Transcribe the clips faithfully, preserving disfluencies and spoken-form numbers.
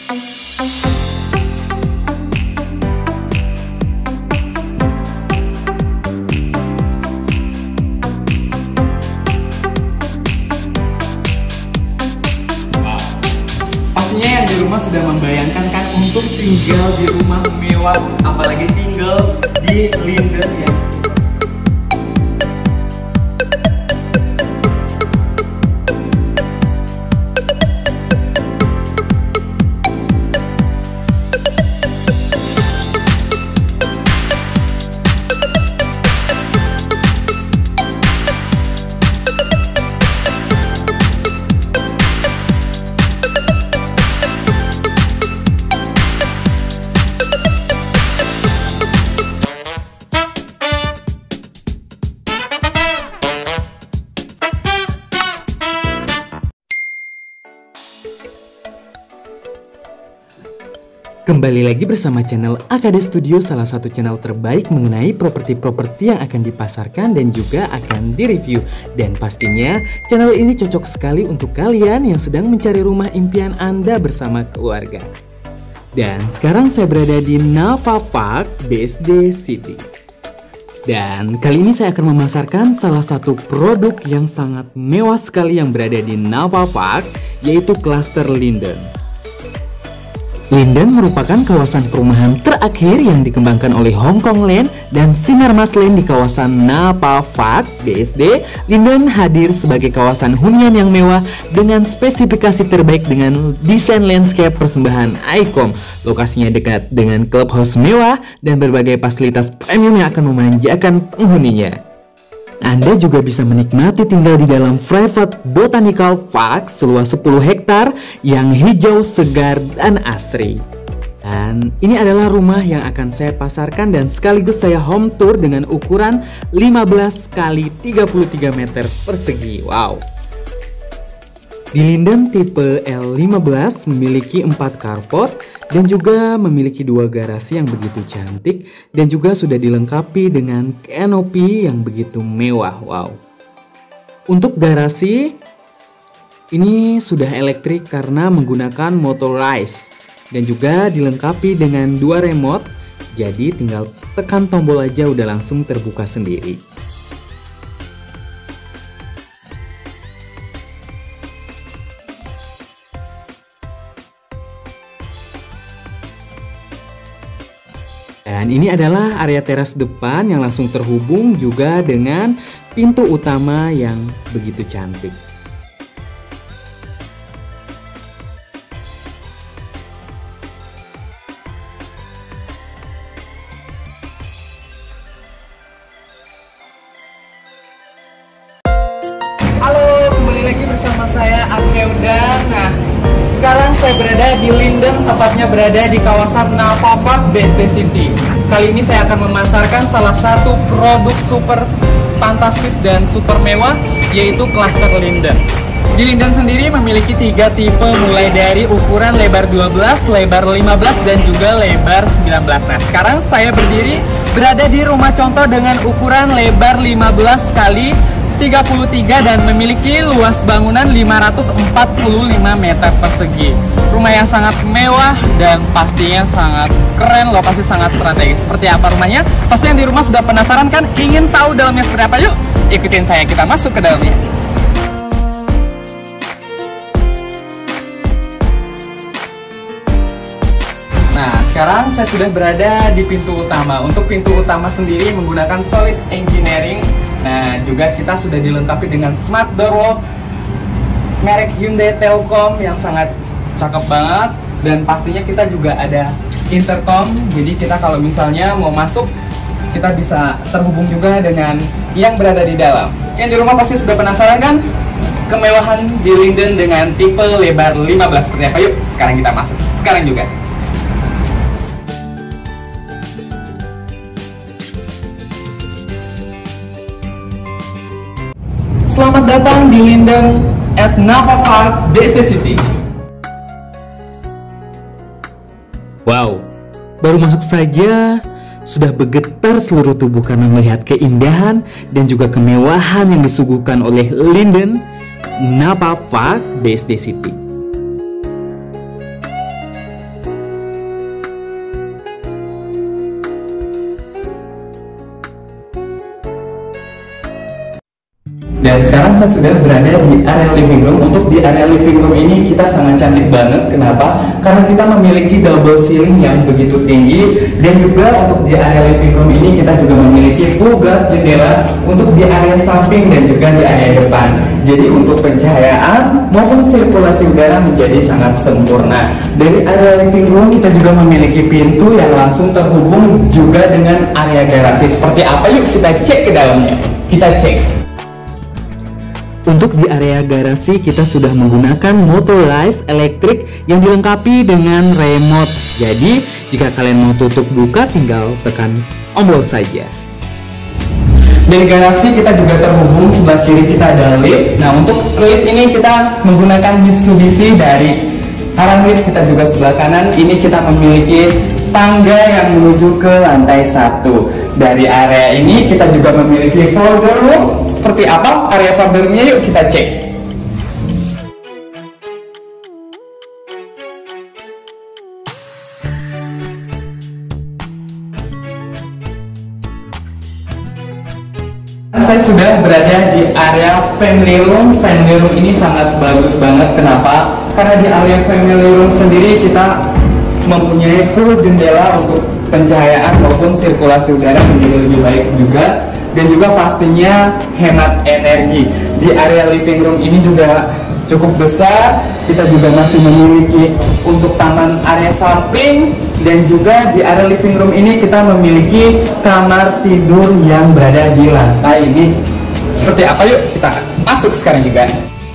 Pastinya yang di rumah sudah membayangkan kan untuk tinggal di rumah mewah, apalagi tinggal di Linden ya. Kembali lagi bersama channel Akade Studio, salah satu channel terbaik mengenai properti-properti yang akan dipasarkan dan juga akan direview. Dan pastinya channel ini cocok sekali untuk kalian yang sedang mencari rumah impian Anda bersama keluarga. Dan sekarang saya berada di Nava Park B S D City. Dan kali ini saya akan memasarkan salah satu produk yang sangat mewah sekali yang berada di Nava Park, yaitu Cluster Linden. Linden merupakan kawasan perumahan terakhir yang dikembangkan oleh Hong Kong Land dan Sinarmas Land di kawasan Napa Park B S D. Linden hadir sebagai kawasan hunian yang mewah dengan spesifikasi terbaik dengan desain landscape persembahan Icom. Lokasinya dekat dengan clubhouse mewah dan berbagai fasilitas premium yang akan memanjakan penghuninya. Anda juga bisa menikmati tinggal di dalam private botanical park seluas sepuluh hektar yang hijau, segar, dan asri. Dan ini adalah rumah yang akan saya pasarkan dan sekaligus saya home tour dengan ukuran lima belas kali tiga puluh tiga meter persegi. Wow. Di Linden tipe L lima belas memiliki empat carport dan juga memiliki dua garasi yang begitu cantik dan juga sudah dilengkapi dengan kanopi yang begitu mewah. Wow. Untuk garasi ini sudah elektrik karena menggunakan motorized dan juga dilengkapi dengan dua remote. Jadi tinggal tekan tombol aja udah langsung terbuka sendiri. Dan ini adalah area teras depan yang langsung terhubung juga dengan pintu utama yang begitu cantik. Halo, kembali lagi bersama saya Arkeuda. Nah, sekarang saya berada di Linden, tepatnya berada di kawasan Nava Park B S D City. Kali ini saya akan memasarkan salah satu produk super fantastis dan super mewah, yaitu Cluster Linden. Di Linden sendiri memiliki tiga tipe, mulai dari ukuran lebar dua belas, lebar lima belas, dan juga lebar sembilan belas. Nah, sekarang saya berdiri berada di rumah contoh dengan ukuran lebar lima belas kali tiga puluh tiga dan memiliki luas bangunan lima ratus empat puluh lima meter persegi. Rumah yang sangat mewah dan pastinya sangat keren, lokasi sangat strategis. Seperti apa rumahnya? Pasti yang di rumah sudah penasaran kan? Ingin tahu dalamnya seperti apa? Yuk, ikutin saya, kita masuk ke dalamnya. Nah, sekarang saya sudah berada di pintu utama. Untuk pintu utama sendiri menggunakan solid engineering. Nah, juga kita sudah dilengkapi dengan smart door lock merek Hyundai Telkom yang sangat cakep banget. Dan pastinya kita juga ada intercom, jadi kita kalau misalnya mau masuk kita bisa terhubung juga dengan yang berada di dalam. Yang di rumah pasti sudah penasaran kan kemewahan di Linden dengan tipe lebar lima belas seperti apa? Yuk, sekarang kita masuk. Sekarang juga. Selamat datang di Linden at Nava Park B S D City. Wow, baru masuk saja sudah bergetar seluruh tubuh karena melihat keindahan dan juga kemewahan yang disuguhkan oleh Linden Nava Park B S D City. Dan sekarang saya sudah berada di area living room. Untuk di area living room ini kita sangat cantik banget. Kenapa? Karena kita memiliki double ceiling yang begitu tinggi. Dan juga untuk di area living room ini kita juga memiliki full glass jendela untuk di area samping dan juga di area depan. Jadi untuk pencahayaan maupun sirkulasi udara menjadi sangat sempurna. Dari area living room kita juga memiliki pintu yang langsung terhubung juga dengan area garasi. Seperti apa? Yuk kita cek ke dalamnya. Kita cek. Untuk di area garasi kita sudah menggunakan motorized elektrik yang dilengkapi dengan remote. Jadi jika kalian mau tutup buka tinggal tekan tombol saja. Dari garasi kita juga terhubung, sebelah kiri kita ada lift. Nah untuk lift ini kita menggunakan Mitsubishi. Dari arah lift kita juga sebelah kanan ini kita memiliki tangga yang menuju ke lantai satu. Dari area ini kita juga memiliki folder room. Seperti apa area foldernya, yuk kita cek. Saya sudah berada di area family room. Family room ini sangat bagus banget. Kenapa? Karena di area family room sendiri kita mempunyai full jendela untuk pencahayaan maupun sirkulasi udara menjadi lebih baik juga, dan juga pastinya hemat energi. Di area living room ini juga cukup besar. Kita juga masih memiliki untuk taman area samping, dan juga di area living room ini kita memiliki kamar tidur yang berada di lantai ini. Seperti apa? Yuk kita masuk sekarang juga.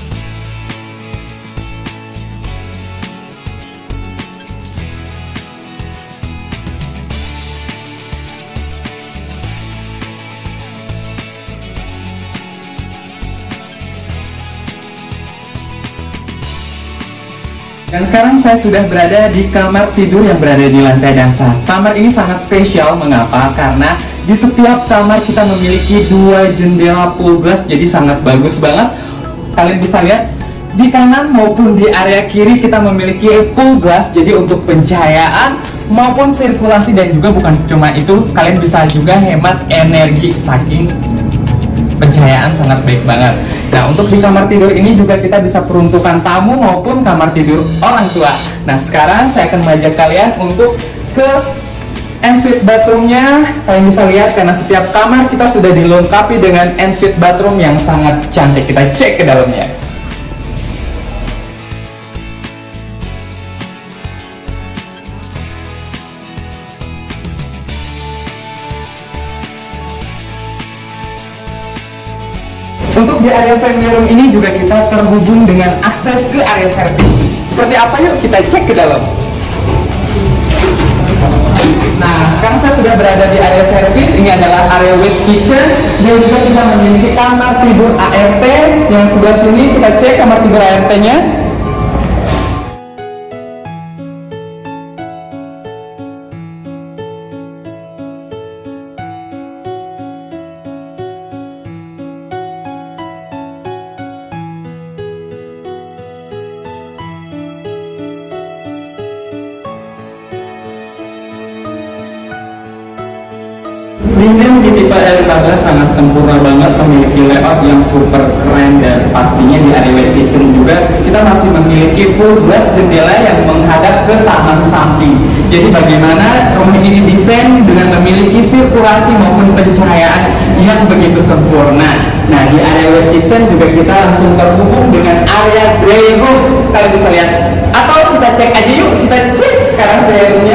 Dan sekarang saya sudah berada di kamar tidur yang berada di lantai dasar. Kamar ini sangat spesial. Mengapa? Karena di setiap kamar kita memiliki dua jendela full glass, jadi sangat bagus banget. Kalian bisa lihat di kanan maupun di area kiri kita memiliki full glass, jadi untuk pencahayaan maupun sirkulasi, dan juga bukan cuma itu, kalian bisa juga hemat energi saking pencahayaan sangat baik banget. Nah untuk di kamar tidur ini juga kita bisa peruntukan tamu maupun kamar tidur orang tua. Nah sekarang saya akan mengajak kalian untuk ke ensuite bathroomnya. Kalian bisa lihat karena setiap kamar kita sudah dilengkapi dengan ensuite bathroom yang sangat cantik. Kita cek ke dalamnya. Untuk di area family room ini juga kita terhubung dengan akses ke area servis. Seperti apa? Yuk kita cek ke dalam. Nah, sekarang saya sudah berada di area servis. Ini adalah area wet kitchen. Dan juga kita memiliki kamar tidur A R T. Yang sebelah sini kita cek kamar tidur A R T-nya. Linden di tipe L lima belas sangat sempurna banget, memiliki layout yang super keren, dan pastinya di area wet kitchen juga kita masih memiliki full glass jendela yang menghadap ke taman samping. Jadi bagaimana rumah ini desain dengan memiliki sirkulasi maupun pencahayaan yang begitu sempurna. Nah di area wet kitchen juga kita langsung terhubung dengan area dry room. Kalian bisa lihat, atau kita cek aja yuk, kita cek sekarang dry roomnya.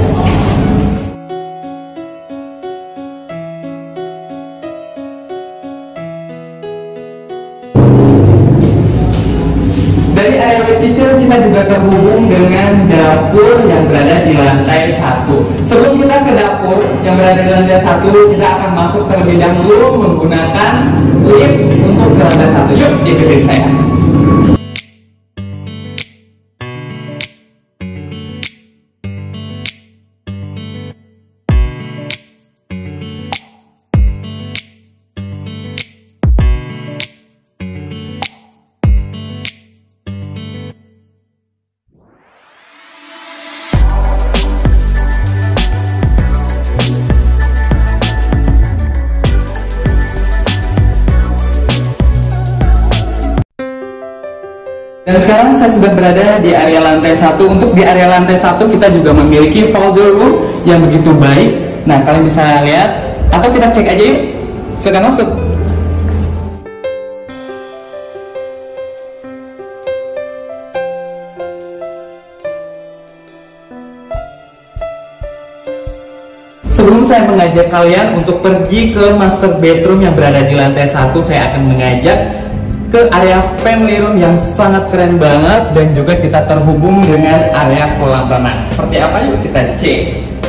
Dari area wet kitchen kita juga terhubung dengan dapur yang berada di lantai satu. Sebelum kita ke dapur yang berada di lantai satu, kita akan masuk terlebih dahulu menggunakan lift untuk ke lantai satu. Yuk ikutin saya. Dan sekarang saya sudah berada di area lantai satu. Untuk di area lantai satu kita juga memiliki folder room yang begitu baik. Nah, kalian bisa lihat atau kita cek aja yuk. Silakan masuk. Sebelum saya mengajak kalian untuk pergi ke master bedroom yang berada di lantai satu, saya akan mengajak ke area family room yang sangat keren banget dan juga kita terhubung dengan area kolam renang. Seperti apa yuk kita cek.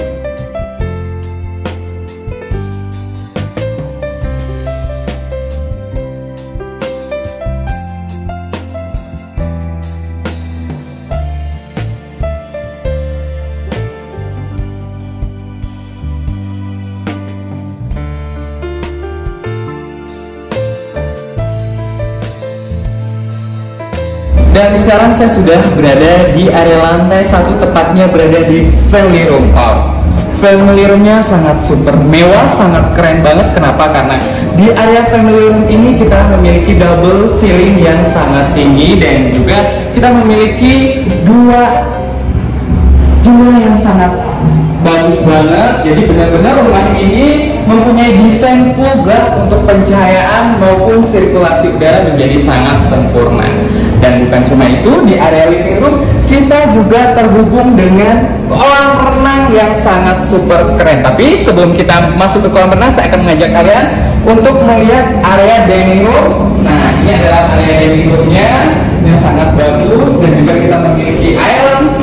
Dan sekarang saya sudah berada di area lantai satu, tepatnya berada di family room. Oh, family roomnya sangat super mewah, sangat keren banget. Kenapa? Karena di area family room ini kita memiliki double ceiling yang sangat tinggi dan juga kita memiliki dua jendela yang sangat bagus banget. Jadi benar-benar rumah ini mempunyai desain full glass untuk pencahayaan maupun sirkulasi udara menjadi sangat sempurna. Dan bukan cuma itu, di area living room kita juga terhubung dengan kolam renang yang sangat super keren. Tapi sebelum kita masuk ke kolam renang, saya akan mengajak kalian untuk melihat area dining room. Nah, ini adalah area dining roomnya yang sangat bagus dan juga kita memiliki island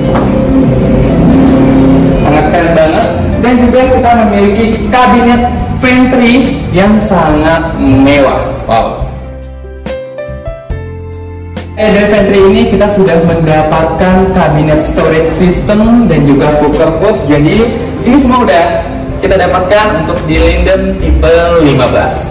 sangat keren banget, dan juga kita memiliki kabinet pantry yang sangat mewah. Wow. Eh, dari pantry ini kita sudah mendapatkan kabinet storage system dan juga cooker pot. Jadi ini semua udah kita dapatkan untuk di Linden tipe lima belas.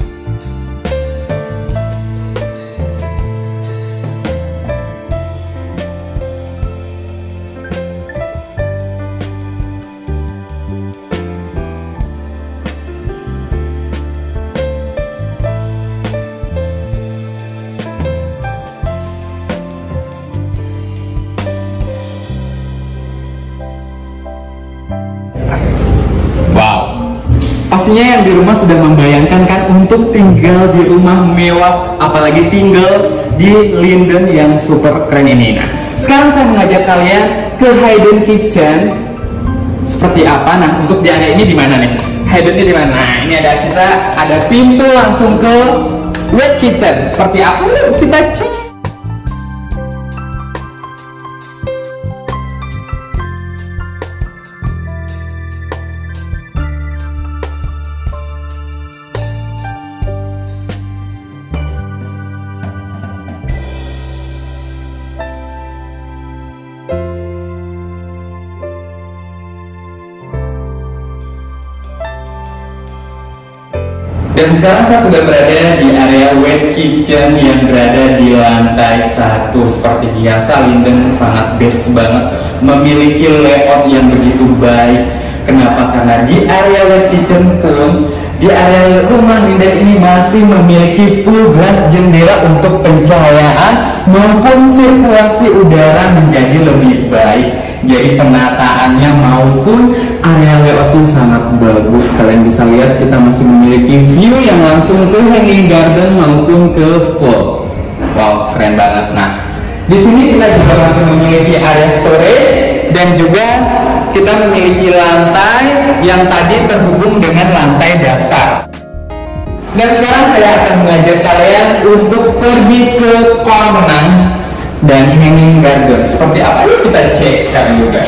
Wow, pastinya yang di rumah sudah membayangkan kan untuk tinggal di rumah mewah, apalagi tinggal di Linden yang super keren ini. Nah, sekarang saya mengajak kalian ke hidden kitchen. Seperti apa? Nah, untuk di area ini di mana nih? Hiddennya di mana? Nah, ini ada kita ada pintu langsung ke wet kitchen. Seperti apa? Yuk kita cek. Dan sekarang saya sudah berada di area wet kitchen yang berada di lantai satu. Seperti biasa, Linden sangat best banget, memiliki layout yang begitu baik. Kenapa? Karena di area wet kitchen pun, di area rumah Linden ini masih memiliki full glass jendela untuk pencahayaan maupun sirkulasi udara menjadi lebih baik. Jadi penataannya maupun area layout sangat bagus. Kalian bisa lihat kita masih memiliki view yang langsung ke hanging garden maupun ke pool. Wow, keren banget. Nah, di sini kita juga masih memiliki area storage dan juga kita memiliki lantai yang tadi terhubung dengan lantai dasar. Dan sekarang saya akan mengajak kalian untuk pergi ke kolam renang dan hanging garden. Seperti apa? Yuk kita cek sekarang juga.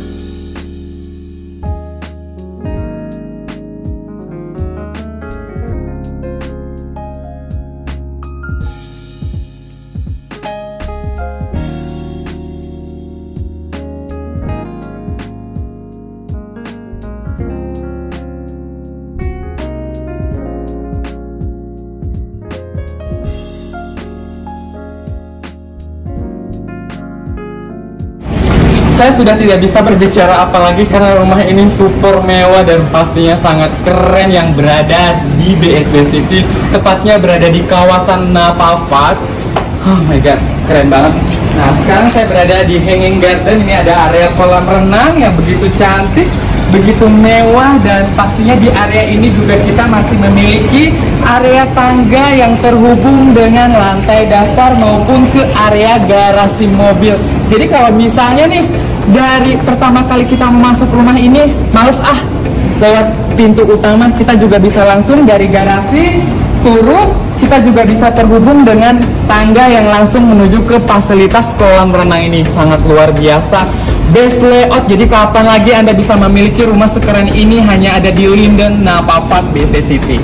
Saya sudah tidak bisa berbicara apalagi karena rumah ini super mewah dan pastinya sangat keren yang berada di B S D City, tepatnya berada di kawasan Napa Park. Oh my god, keren banget. Nah, sekarang saya berada di Hanging Garden. Ini ada area kolam renang yang begitu cantik, begitu mewah, dan pastinya di area ini juga kita masih memiliki area tangga yang terhubung dengan lantai dasar maupun ke area garasi mobil. Jadi kalau misalnya nih dari pertama kali kita masuk rumah ini males ah lewat pintu utama, kita juga bisa langsung dari garasi turun, kita juga bisa terhubung dengan tangga yang langsung menuju ke fasilitas kolam renang ini. Sangat luar biasa, best layout. Jadi kapan lagi Anda bisa memiliki rumah sekeren ini hanya ada di Linden Napa Park B S D City.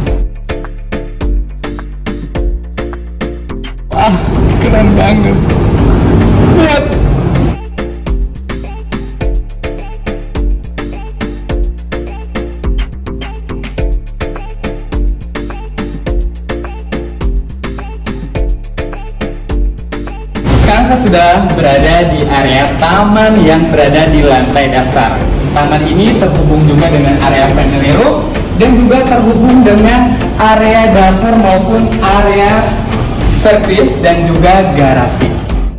Wah, keren banget. Lihat. Sekarang saya sudah berada di area taman yang berada di lantai dasar. Taman ini terhubung juga dengan area family room dan juga terhubung dengan area dapur maupun area servis dan juga garasi.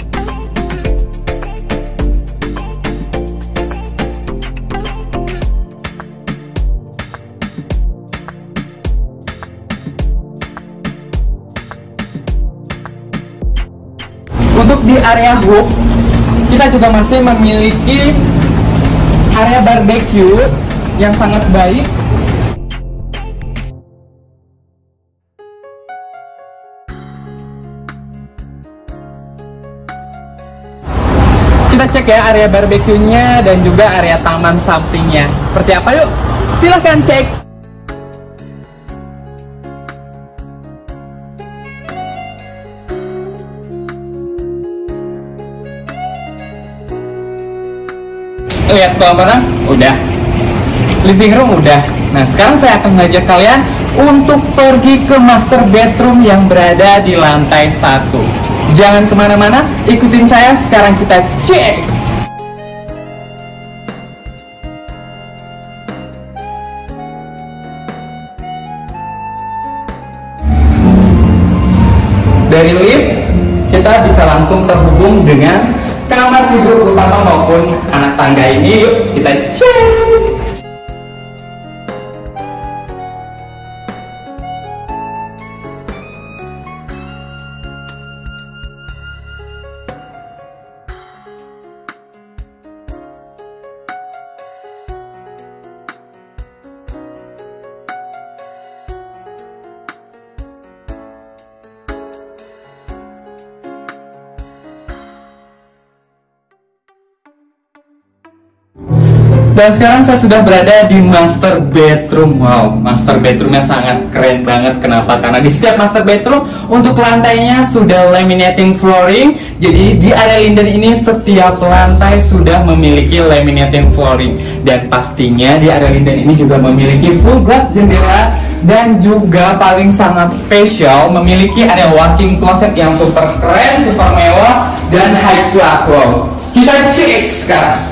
Untuk di area hook, kita juga masih memiliki area barbecue yang sangat baik. Kita cek ya area barbecue-nya dan juga area taman sampingnya. Seperti apa yuk? Silahkan cek! Lihat kolam renang, udah. Living room, udah. Nah, sekarang saya akan mengajak kalian untuk pergi ke master bedroom yang berada di lantai satu. Jangan kemana-mana, ikutin saya. Sekarang kita cek. Dari lift, kita bisa langsung terhubung dengan kamar tidur utama maupun anak tangga ini. Yuk kita cek. Dan sekarang saya sudah berada di master bedroom. Wow, master bedroomnya sangat keren banget. Kenapa? Karena di setiap master bedroom untuk lantainya sudah laminating flooring. Jadi di area Linden ini setiap lantai sudah memiliki laminating flooring. Dan pastinya di area Linden ini juga memiliki full glass jendela. Dan juga paling sangat spesial memiliki area walk-in closet yang super keren, super mewah, dan high class. Wow, kita cek sekarang.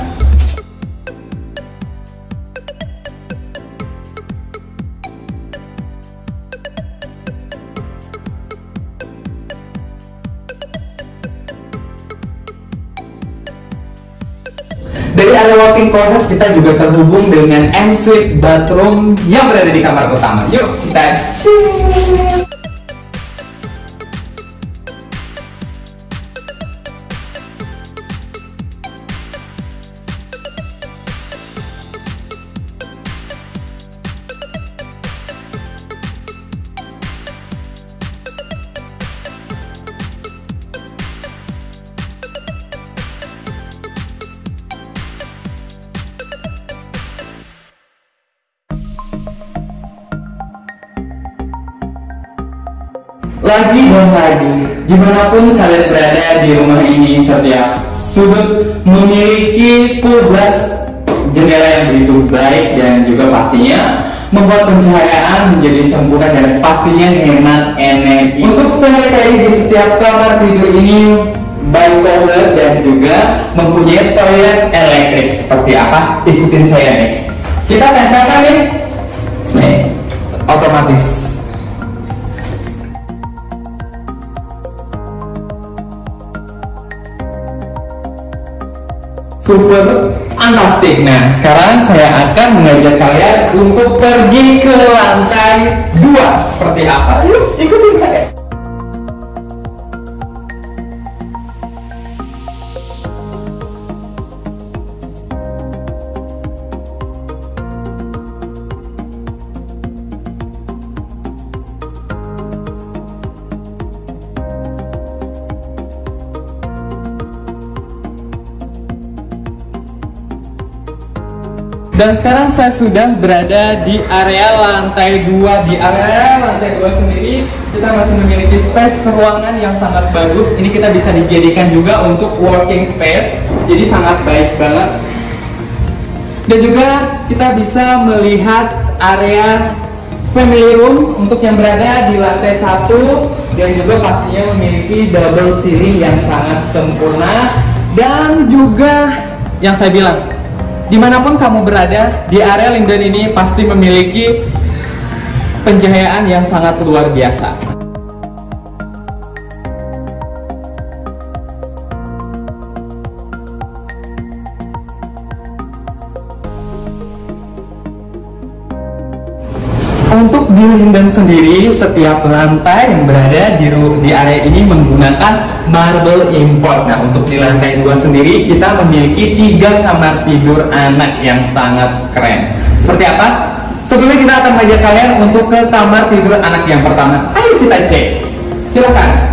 Dari area walk-in closet kita juga terhubung dengan ensuite bathroom yang berada di kamar utama. Yuk kita cek. Lagi dan lagi, dimanapun kalian berada di rumah ini, setiap sudut memiliki full glass jendela yang begitu baik dan juga pastinya membuat pencahayaan menjadi sempurna dan pastinya hemat energi. Untuk sanitary di setiap kamar tidur ini bipolar dan juga mempunyai toilet elektrik. Seperti apa? Ikutin saya nih. Kita tempelkan nih, nih otomatis. super fantastik. Nah, sekarang saya akan mengajak kalian untuk pergi ke lantai dua. Seperti apa? Yuk, ikutin saya. Dan sekarang saya sudah berada di area lantai dua. Di area lantai dua sendiri kita masih memiliki space ruangan yang sangat bagus. Ini kita bisa dijadikan juga untuk working space, jadi sangat baik banget. Dan juga kita bisa melihat area family room untuk yang berada di lantai satu, dan juga pastinya memiliki double ceiling yang sangat sempurna. Dan juga yang saya bilang, dimanapun kamu berada di area Linden ini pasti memiliki pencahayaan yang sangat luar biasa. Untuk di Linden sendiri, setiap lantai yang berada di, di area ini menggunakan marble import. Nah, untuk di lantai dua sendiri kita memiliki tiga kamar tidur anak yang sangat keren. Seperti apa? Sebelumnya kita akan mengajak kalian untuk ke kamar tidur anak yang pertama. Ayo kita cek. Silakan.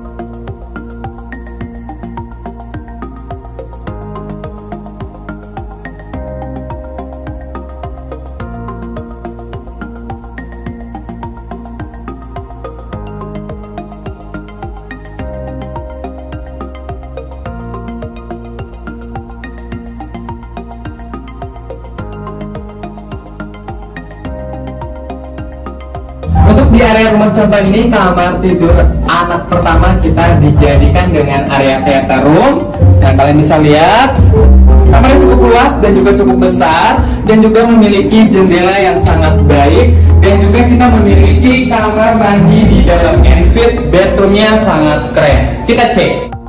Untuk di area rumah contoh ini, kamar tidur anak pertama kita dijadikan dengan area theater room. Yang kalian bisa lihat, kamarnya cukup luas dan juga cukup besar, dan juga memiliki jendela yang sangat baik. Dan juga kita memiliki kamar mandi di dalam ensuite, bedroomnya sangat keren. Kita cek.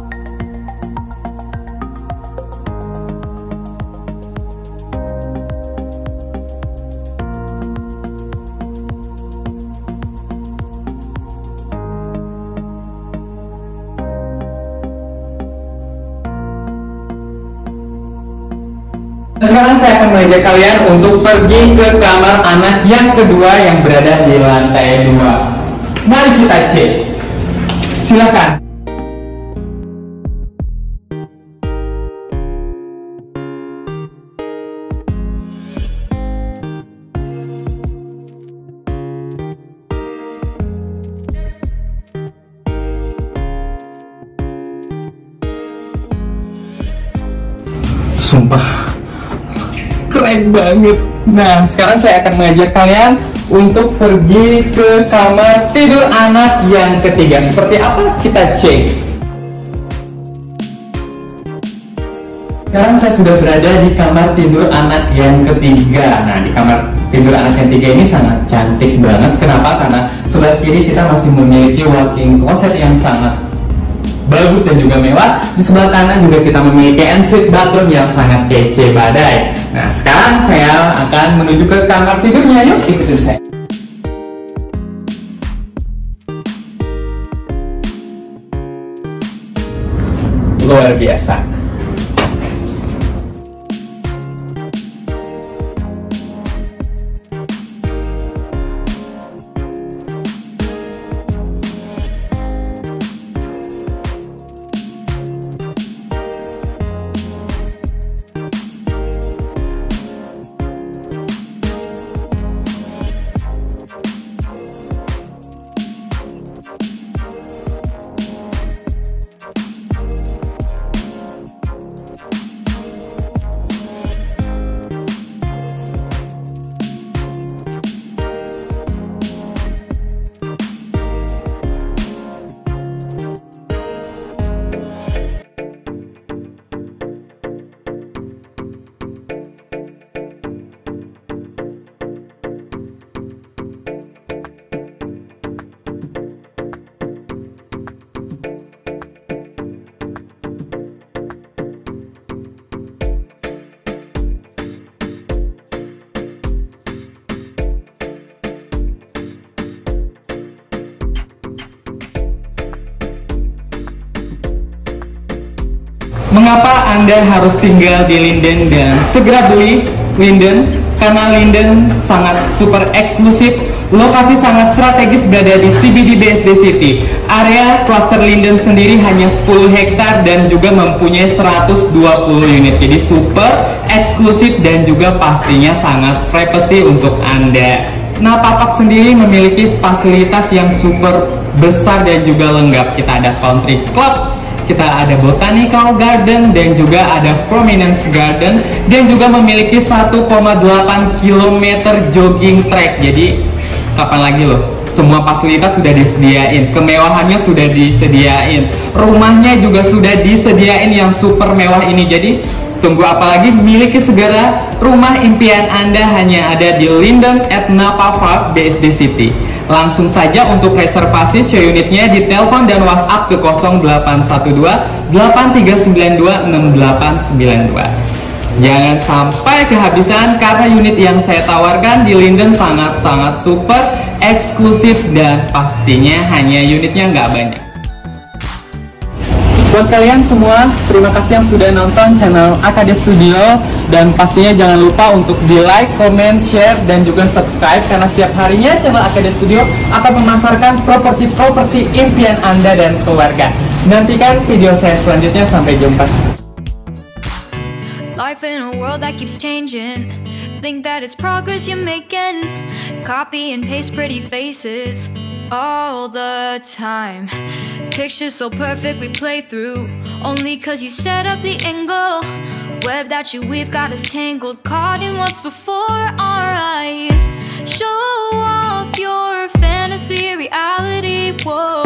Dan sekarang saya akan mengajak kalian untuk pergi ke kamar anak yang kedua yang berada di lantai dua. Mari kita cek. Silakan. Sumpah keren banget. Nah, sekarang saya akan mengajak kalian untuk pergi ke kamar tidur anak yang ketiga. Seperti apa? Kita cek. Sekarang saya sudah berada di kamar tidur anak yang ketiga. Nah, di kamar tidur anak yang ketiga ini sangat cantik banget. Kenapa? Karena sebelah kiri kita masih memiliki walk-in closet yang sangat bagus dan juga mewah. Di sebelah kanan juga kita memiliki ensuite bathroom yang sangat kece badai. Nah, sekarang saya akan menuju ke kamar tidurnya. Yuk, ikutin saya. Luar biasa. Mengapa Anda harus tinggal di Linden dan segera beli Linden? Karena Linden sangat super eksklusif, lokasi sangat strategis berada di C B D B S D City. Area cluster Linden sendiri hanya sepuluh hektar dan juga mempunyai seratus dua puluh unit. Jadi super eksklusif dan juga pastinya sangat privacy untuk Anda. Napa Park sendiri memiliki fasilitas yang super besar dan juga lengkap. Kita ada country club, kita ada botanical garden, dan juga ada prominence garden, dan juga memiliki satu koma delapan kilometer jogging track. Jadi kapan lagi loh, semua fasilitas sudah disediain, kemewahannya sudah disediain, rumahnya juga sudah disediain yang super mewah ini. Jadi tunggu apa lagi, miliki segera rumah impian Anda hanya ada di Linden at Napa Park B S D City. Langsung saja untuk reservasi show unitnya di telepon dan WhatsApp ke nol delapan satu dua delapan tiga sembilan dua enam delapan sembilan dua. Jangan sampai kehabisan karena unit yang saya tawarkan di Linden sangat-sangat super eksklusif dan pastinya hanya unitnya nggak banyak. Buat kalian semua, terima kasih yang sudah nonton channel Akade Studio, dan pastinya jangan lupa untuk di like, comment, share, dan juga subscribe karena setiap harinya channel Akade Studio akan memasarkan properti-properti impian Anda dan keluarga. Nantikan video saya selanjutnya, sampai jumpa. Life in a world that keeps changing, think that it's progress you're making, copy and paste pretty faces all the time. Pictures so perfect we play through, only cause you set up the angle. Web that you weave got us tangled, caught in what's before our eyes. Show off your fantasy reality, whoa.